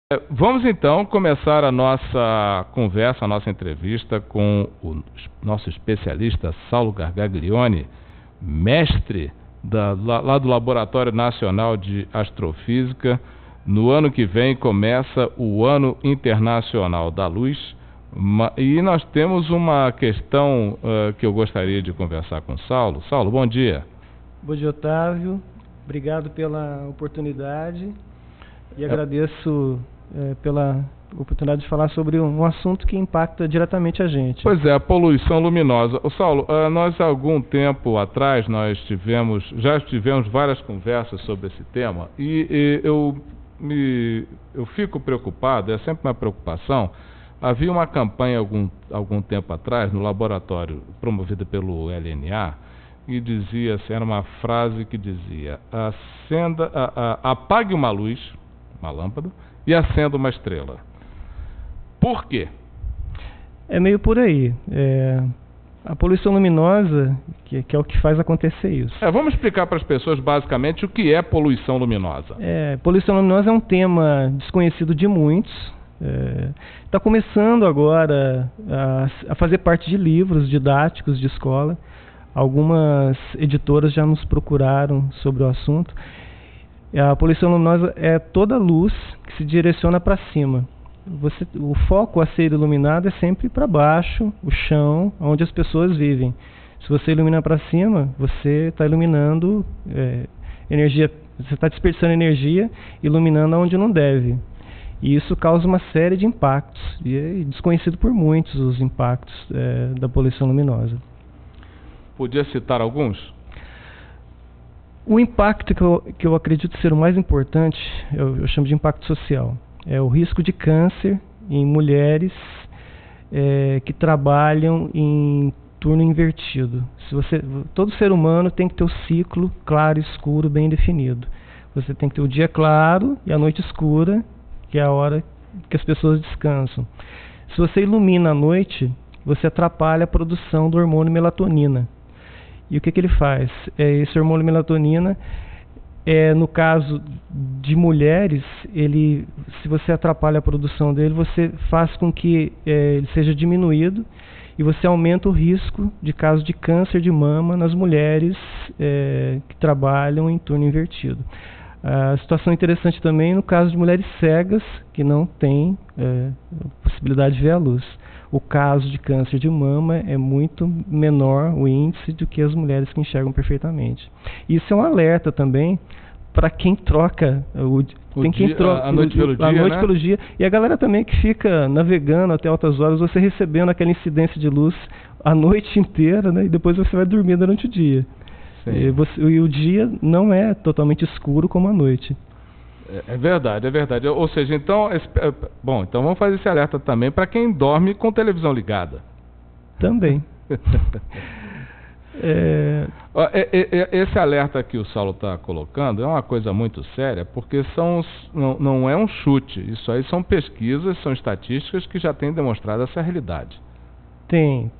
Vamos então começar a nossa conversa, a nossa entrevista com o nosso especialista Saulo Gargaglione, mestre lá do Laboratório Nacional de Astrofísica. No ano que vem começa o Ano Internacional da Luz e nós temos uma questão que eu gostaria de conversar com o Saulo. Saulo, bom dia. Bom dia, Otávio. Obrigado pela oportunidade e agradeço pela oportunidade de falar sobre um assunto que impacta diretamente a gente. Pois é, a poluição luminosa. Saulo, nós há algum tempo atrás já tivemos várias conversas sobre esse tema e eu fico preocupado, é sempre uma preocupação. Havia uma campanha algum tempo atrás no laboratório promovida pelo LNA e dizia assim, era uma frase que dizia: apague uma luz, uma lâmpada, e acenda uma estrela. Por quê? É meio por aí. A poluição luminosa, que é o que faz acontecer isso. Vamos explicar para as pessoas basicamente o que é poluição luminosa. Poluição luminosa é um tema desconhecido de muitos. Está começando agora a fazer parte de livros didáticos de escola. Algumas editoras já nos procuraram sobre o assunto. A poluição luminosa é toda luz que se direciona para cima. O foco a ser iluminado é sempre para baixo, o chão, onde as pessoas vivem. Se você ilumina para cima, você está iluminando energia, você está desperdiçando energia, iluminando onde não deve. E isso causa uma série de impactos, e é desconhecido por muitos os impactos da poluição luminosa. Podia citar alguns? O impacto que eu acredito ser o mais importante, eu chamo de impacto social, é o risco de câncer em mulheres que trabalham em turno invertido. Todo ser humano tem que ter o ciclo claro e escuro bem definido. Você tem que ter o dia claro e a noite escura, que é a hora que as pessoas descansam. Se você ilumina à noite, você atrapalha a produção do hormônio melatonina. E o que ele faz? Esse hormônio melatonina, no caso de mulheres, se você atrapalha a produção dele, você faz com que ele seja diminuído e você aumenta o risco de caso de câncer de mama nas mulheres que trabalham em turno invertido. A situação interessante também no caso de mulheres cegas que não têm possibilidade de ver a luz. O caso de câncer de mama é muito menor o índice do que as mulheres que enxergam perfeitamente. Isso é um alerta também para quem troca a noite pelo dia. E a galera também que fica navegando até altas horas, você recebendo aquela incidência de luz a noite inteira, né, e depois você vai dormir durante o dia. E o dia não é totalmente escuro como a noite. É verdade. Ou seja, então vamos fazer esse alerta também para quem dorme com televisão ligada. Também. Esse alerta que o Saulo está colocando é uma coisa muito séria, porque não é um chute. Isso aí são pesquisas, são estatísticas que já têm demonstrado essa realidade. Tem.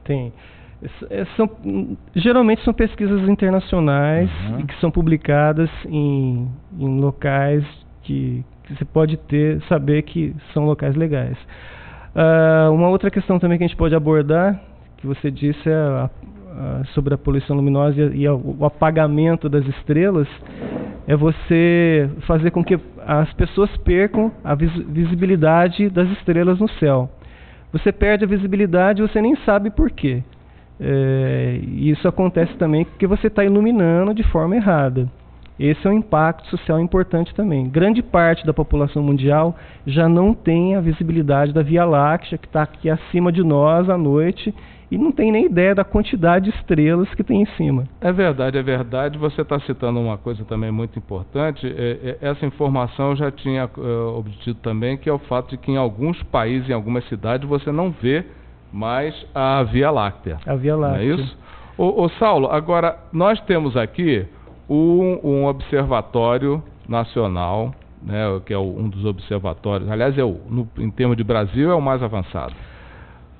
Geralmente são pesquisas internacionais e que são publicadas em locais que você pode saber que são locais legais. Uma outra questão também que a gente pode abordar, que você disse, sobre a poluição luminosa e o apagamento das estrelas, é você fazer com que as pessoas percam a visibilidade das estrelas no céu. Você perde a visibilidade e você nem sabe por quê. E isso acontece também porque você está iluminando de forma errada. Esse é um impacto social importante também. Grande parte da população mundial já não tem a visibilidade da Via Láctea, que está aqui acima de nós à noite, e não tem nem ideia da quantidade de estrelas que tem em cima. É verdade. Você está citando uma coisa também muito importante. Essa informação eu já tinha obtido também, que é o fato de que em alguns países, em algumas cidades, você não vê mais a Via Láctea. A Via Láctea. Não é isso? Saulo, agora nós temos aqui um observatório nacional, né, que é um dos observatórios, aliás, em termos de Brasil, é o mais avançado.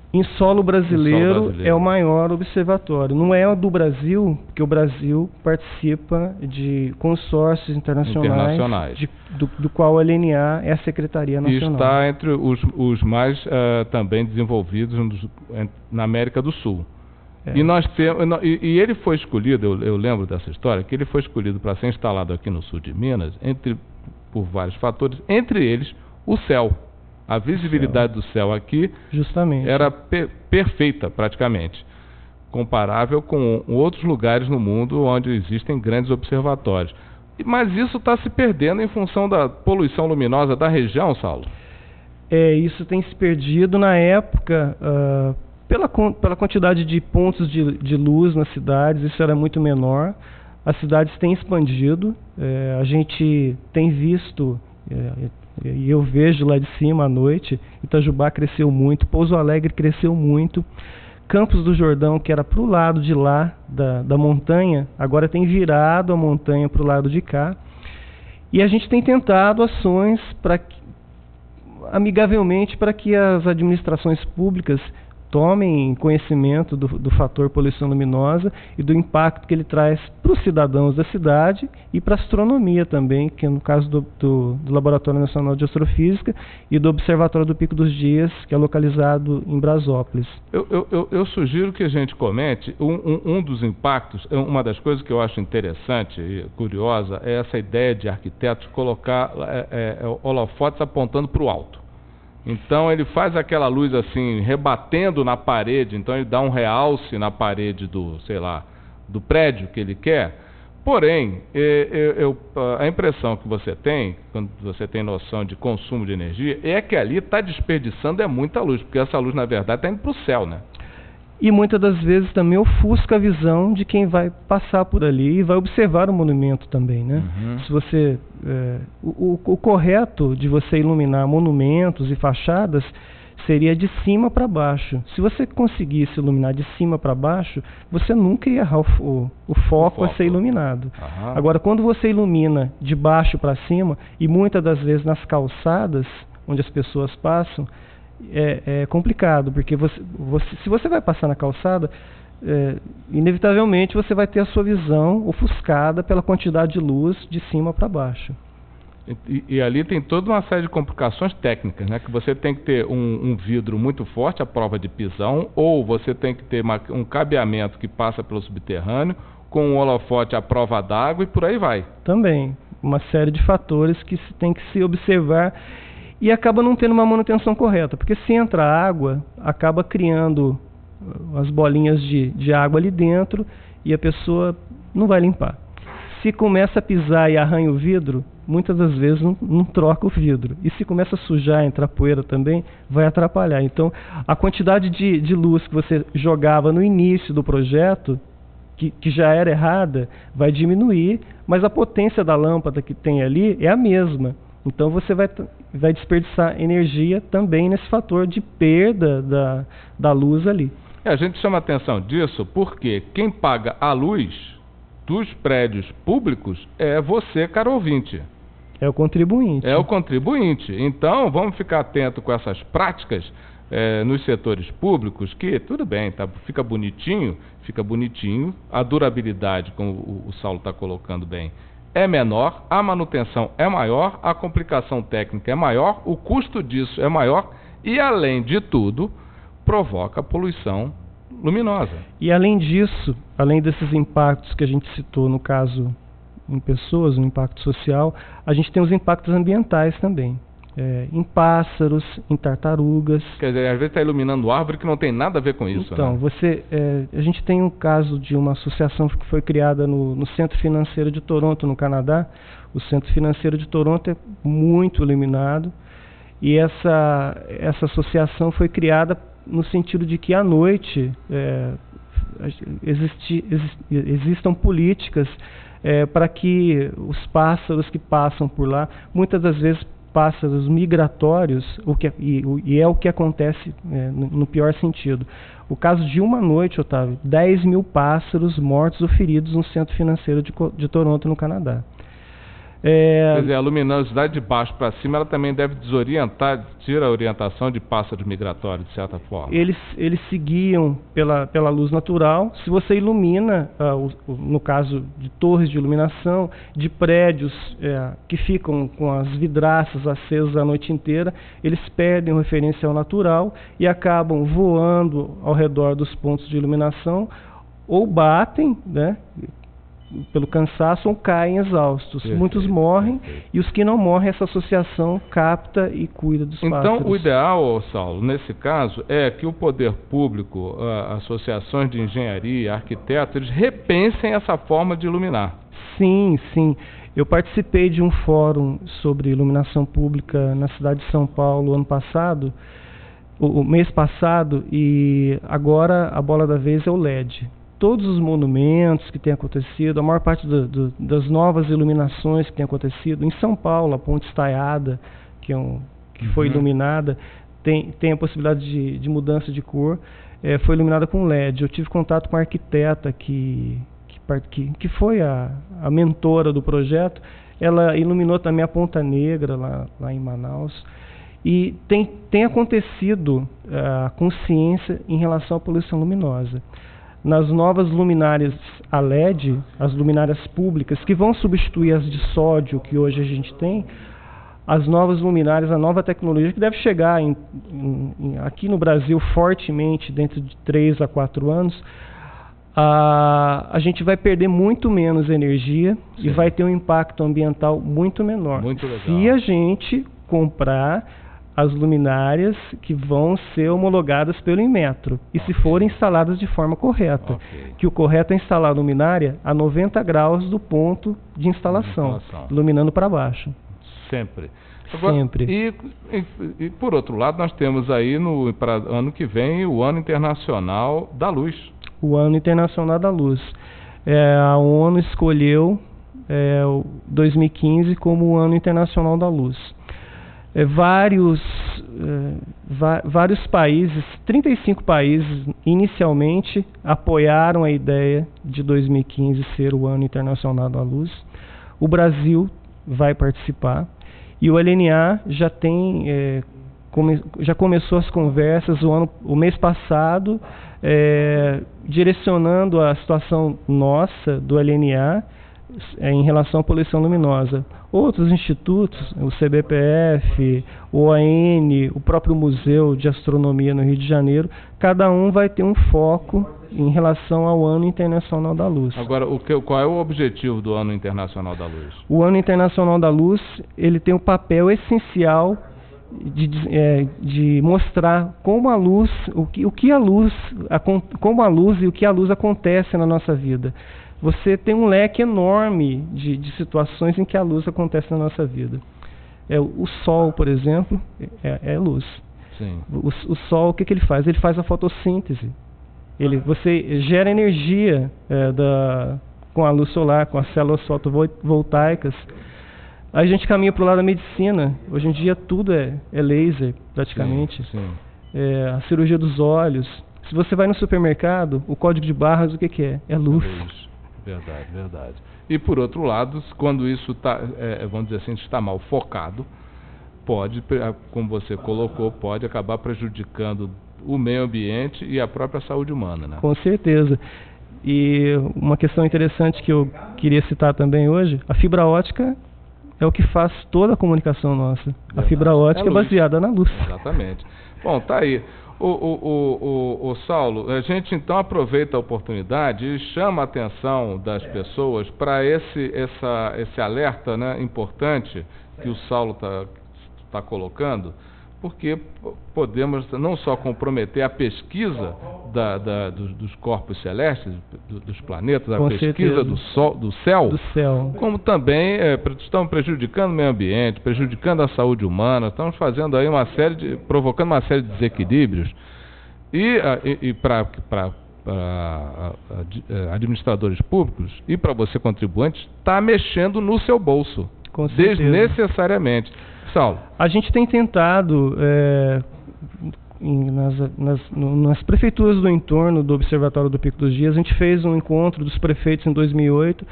Em solo brasileiro é o maior observatório. Não é o do Brasil, porque o Brasil participa de consórcios internacionais. Do qual a LNA é a Secretaria Nacional. E está entre os mais também desenvolvidos na América do Sul. E nós temos, e ele foi escolhido, eu lembro dessa história, que ele foi escolhido para ser instalado aqui no sul de Minas, por vários fatores, entre eles o céu. A visibilidade do céu aqui justamente era perfeita, praticamente, comparável com outros lugares no mundo onde existem grandes observatórios. Mas isso está se perdendo em função da poluição luminosa da região, Saulo? Isso tem se perdido na época, pela quantidade de pontos de luz nas cidades, isso era muito menor. As cidades têm expandido, a gente tem visto... E eu vejo lá de cima à noite, Itajubá cresceu muito, Pouso Alegre cresceu muito, Campos do Jordão, que era para o lado de lá da montanha, agora tem virado a montanha para o lado de cá. E a gente tem tentado ações amigavelmente para que as administrações públicas tomem conhecimento do fator poluição luminosa e do impacto que ele traz para os cidadãos da cidade e para a astronomia também, que é no caso do Laboratório Nacional de Astrofísica e do Observatório do Pico dos Dias, que é localizado em Brasópolis. Eu sugiro que a gente comente um dos impactos, uma das coisas que eu acho interessante e curiosa é essa ideia de arquitetos colocar holofotes apontando para o alto. Então ele faz aquela luz assim, rebatendo na parede, então ele dá um realce na parede do prédio que ele quer. Porém, a impressão que você tem, quando você tem noção de consumo de energia, é que ali está desperdiçando muita luz, porque essa luz, na verdade, está indo para o céu, né? E muitas das vezes também ofusca a visão de quem vai passar por ali e vai observar o monumento também, né? Uhum. Se você, o correto de você iluminar monumentos e fachadas seria de cima para baixo. Se você conseguisse iluminar de cima para baixo, você nunca ia errar o foco a ser iluminado. Uhum. Agora, quando você ilumina de baixo para cima, e muitas das vezes nas calçadas onde as pessoas passam, é complicado, porque se você vai passar na calçada, inevitavelmente você vai ter a sua visão ofuscada pela quantidade de luz de cima para baixo. E ali tem toda uma série de complicações técnicas, né? Que você tem que ter um vidro muito forte à prova de pisão, ou você tem que ter um cabeamento que passa pelo subterrâneo, com um holofote à prova d'água e por aí vai. Também, uma série de fatores que tem que se observar. E acaba não tendo uma manutenção correta, porque se entra água, acaba criando as bolinhas de água ali dentro e a pessoa não vai limpar. Se começa a pisar e arranha o vidro, muitas das vezes não troca o vidro. E se começa a sujar, entrar poeira também, vai atrapalhar. Então, a quantidade de luz que você jogava no início do projeto, que já era errada, vai diminuir, mas a potência da lâmpada que tem ali é a mesma. Então você vai desperdiçar energia também nesse fator de perda da luz ali. A gente chama atenção disso porque quem paga a luz dos prédios públicos é você, caro ouvinte. É o contribuinte. É o contribuinte. Então vamos ficar atento com essas práticas nos setores públicos, que tudo bem, fica bonitinho, a durabilidade, como o Saulo está colocando bem, é menor, a manutenção é maior, a complicação técnica é maior, o custo disso é maior e, além de tudo, provoca poluição luminosa. E além disso, além desses impactos que a gente citou no caso em pessoas, no impacto social, a gente tem os impactos ambientais também. Em pássaros, em tartarugas. Quer dizer, às vezes está iluminando árvore que não tem nada a ver com isso. Então, né? A gente tem um caso de uma associação que foi criada no Centro Financeiro de Toronto, no Canadá. O Centro Financeiro de Toronto é muito iluminado e essa associação foi criada no sentido de que à noite existam políticas para que os pássaros que passam por lá, muitas das vezes pássaros migratórios, e é o que acontece no pior sentido. O caso de uma noite, Otávio, 10 mil pássaros mortos ou feridos no Centro Financeiro de Toronto, no Canadá. Quer dizer, a luminosidade de baixo para cima, ela também deve desorientar, tira a orientação de pássaros migratórios, de certa forma. Eles se guiam pela luz natural. Se você ilumina, no caso de torres de iluminação, de prédios que ficam com as vidraças acesas a noite inteira, eles perdem o referencial natural e acabam voando ao redor dos pontos de iluminação, ou batem, né, pelo cansaço, ou caem exaustos. Perfeito, muitos morrem, perfeito. E os que não morrem, essa associação capta e cuida dos pássaros. Então, o ideal, Saulo, nesse caso, é que o poder público, associações de engenharia, arquitetos, eles repensem essa forma de iluminar. Sim, sim. Eu participei de um fórum sobre iluminação pública na cidade de São Paulo ano passado, o mês passado, e agora a bola da vez é o LED. Todos os monumentos que têm acontecido, a maior parte das novas iluminações que têm acontecido, em São Paulo, a Ponte Estaiada, que foi iluminada, tem a possibilidade de mudança de cor, foi iluminada com LED. Eu tive contato com a arquiteta que foi a mentora do projeto. Ela iluminou também a Ponta Negra, lá em Manaus. E tem acontecido a consciência em relação à poluição luminosa. Nas novas luminárias a LED, as luminárias públicas, que vão substituir as de sódio que hoje a gente tem, as novas luminárias, a nova tecnologia que deve chegar aqui no Brasil fortemente dentro de 3 a 4 anos, a gente vai perder muito menos energia. Sim. E vai ter um impacto ambiental muito menor. Muito legal. Se a gente comprar as luminárias que vão ser homologadas pelo Inmetro, e se forem instaladas de forma correta. Que o correto é instalar a luminária a 90 graus do ponto de instalação. Iluminando para baixo. Sempre. Agora, sempre. E por outro lado, nós temos aí para ano que vem o Ano Internacional da Luz. O Ano Internacional da Luz. A ONU escolheu 2015 como o Ano Internacional da Luz. Vários países, 35 países inicialmente apoiaram a ideia de 2015 ser o Ano Internacional da Luz. O Brasil vai participar e o LNA já começou as conversas o mês passado, direcionando a situação nossa do LNA em relação à poluição luminosa. Outros institutos, o CBPF, o OAN, o próprio Museu de Astronomia no Rio de Janeiro, cada um vai ter um foco em relação ao Ano Internacional da Luz. Agora, qual é o objetivo do Ano Internacional da Luz? O Ano Internacional da Luz, ele tem o papel essencial de mostrar como a luz, como a luz e o que a luz acontece na nossa vida. Você tem um leque enorme de situações em que a luz acontece na nossa vida. O Sol, por exemplo, é luz. Sim. O Sol, o que ele faz? Ele faz a fotossíntese. Você gera energia com a luz solar, com as células fotovoltaicas. Aí a gente caminha para o lado da medicina. Hoje em dia tudo é laser, praticamente. Sim. A cirurgia dos olhos. Se você vai no supermercado, o código de barras, o que é? É luz. Verdade. E por outro lado, quando isso vamos dizer assim, está mal focado, pode, como você colocou, pode acabar prejudicando o meio ambiente e a própria saúde humana, né? Com certeza. E uma questão interessante que eu queria citar também hoje, a fibra ótica é o que faz toda a comunicação nossa. Verdade. A fibra ótica é baseada na luz. Exatamente. Bom, tá aí. O Saulo, a gente então aproveita a oportunidade e chama a atenção das pessoas para esse alerta, né, importante que o Saulo está colocando, porque podemos não só comprometer a pesquisa dos corpos celestes, dos planetas, a pesquisa do céu, como também estamos prejudicando o meio ambiente, prejudicando a saúde humana, estamos fazendo aí provocando uma série de desequilíbrios e para administradores públicos e para você contribuinte, está mexendo no seu bolso, desnecessariamente. Saulo, a gente tem tentado nas prefeituras do entorno do Observatório do Pico dos Dias. A gente fez um encontro dos prefeitos em 2008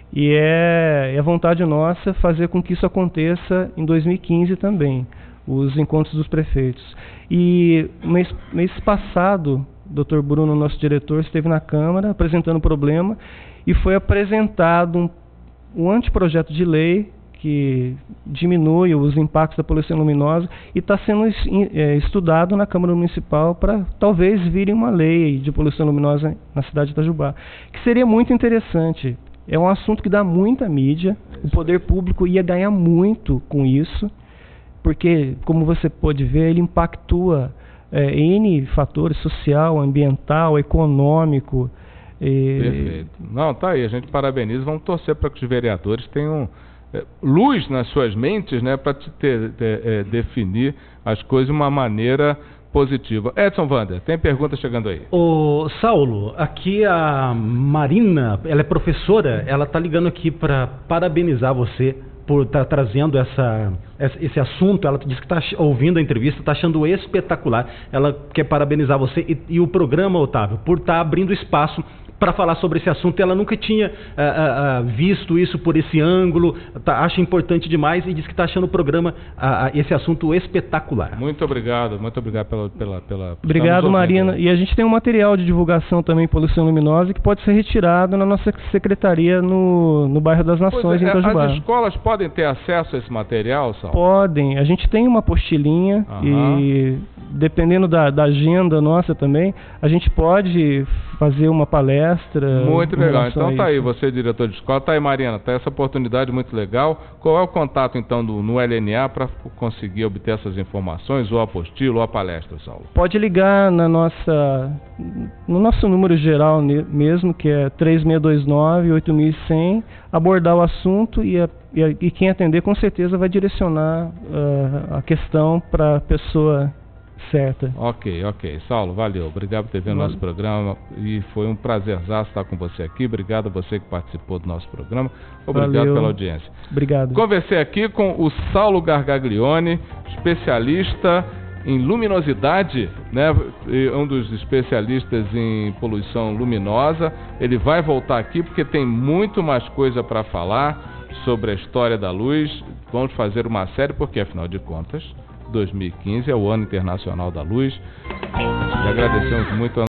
E é vontade nossa fazer com que isso aconteça em 2015 também, os encontros dos prefeitos. E mês passado, o Dr. Bruno, nosso diretor, esteve na Câmara apresentando o problema e foi apresentado um anteprojeto de lei que diminui os impactos da poluição luminosa e está sendo estudado na Câmara Municipal para talvez vire uma lei de poluição luminosa na cidade de Itajubá, que seria muito interessante. É um assunto que dá muita mídia, o poder público ia ganhar muito com isso, porque, como você pode ver, ele impactua N fatores, social, ambiental, econômico. Perfeito. Não, tá aí, a gente parabeniza, vamos torcer para que os vereadores tenham luz nas suas mentes, né, para definir as coisas de uma maneira positiva. Edson Wander, tem pergunta chegando aí. Ô Saulo, aqui a Marina, ela é professora, ela está ligando aqui para parabenizar você por estar trazendo esse assunto. Ela disse que está ouvindo a entrevista, está achando espetacular. Ela quer parabenizar você e o programa, Otávio, por estar abrindo espaço para falar sobre esse assunto. Ela nunca tinha visto isso por esse ângulo, acha importante demais e diz que está achando o programa, esse assunto espetacular. Muito obrigado pela Obrigado, Marina. E a gente tem um material de divulgação também, poluição luminosa, que pode ser retirado na nossa secretaria no bairro das Nações, em Itajubá. As escolas podem ter acesso a esse material, Sal? Podem. A gente tem uma apostilinha e, dependendo da agenda nossa também, a gente pode fazer uma palestra. Muito legal. Então tá aí, você diretor de escola. Tá aí, Marina, tá essa oportunidade muito legal. Qual é o contato então no LNA para conseguir obter essas informações, ou a apostila, ou a palestra, Saulo? Pode ligar no nosso número geral mesmo, que é 3629-8100, abordar o assunto e quem atender com certeza vai direcionar a questão para a pessoa certa. Ok. Saulo, valeu. Obrigado por ter vindo ao nosso programa e foi um prazerzaço estar com você aqui. Obrigado a você que participou do nosso programa. Obrigado pela audiência. Obrigado. Conversei aqui com o Saulo Gargaglione, especialista em luminosidade, né? Um dos especialistas em poluição luminosa. Ele vai voltar aqui porque tem muito mais coisa para falar sobre a história da luz. Vamos fazer uma série porque, afinal de contas, 2015 é o Ano Internacional da Luz. E agradecemos muito a